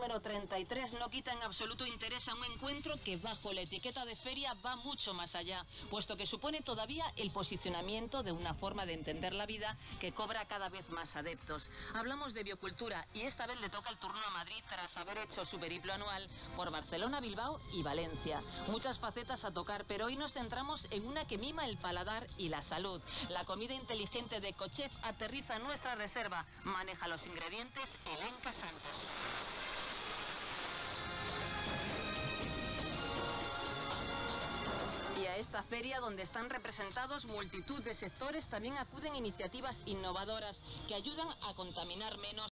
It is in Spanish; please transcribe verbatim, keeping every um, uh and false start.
número treinta y tres no quita en absoluto interés a un encuentro que bajo la etiqueta de feria va mucho más allá, puesto que supone todavía el posicionamiento de una forma de entender la vida que cobra cada vez más adeptos. Hablamos de biocultura y esta vez le toca el turno a Madrid tras haber hecho su periplo anual por Barcelona, Bilbao y Valencia. Muchas facetas a tocar, pero hoy nos centramos en una que mima el paladar y la salud. La comida inteligente de Ecochef aterriza en nuestra reserva. Maneja los ingredientes Elenca Santos. Y a esta feria, donde están representados multitud de sectores, también acuden iniciativas innovadoras que ayudan a contaminar menos